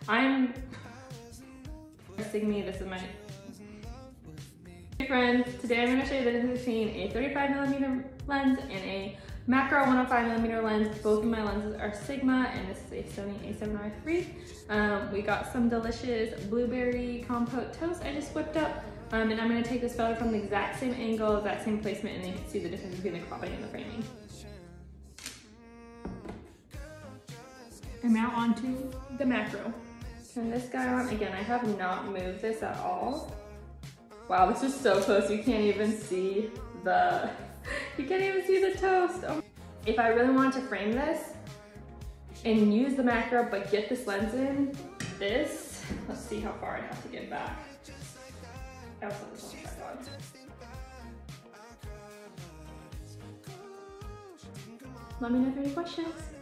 I'm Sigma, this is my Hey friends, today I'm going to show you the difference between a 35mm lens and a macro 105mm lens. Both of my lenses are Sigma and this is a Sony a7R III. We got some delicious blueberry compote toast I just whipped up. And I'm going to take this photo from the exact same angle, exact same placement, and you can see the difference between the cropping and the framing. And now on to the macro. Turn this guy on. Again, I have not moved this at all. Wow, this is so close. You can't even see the toast. Oh. If I really wanted to frame this and use the macro but get this lens in, let's see how far I'd have to get back. I'll put this on the tripod. Let me know if you have any questions.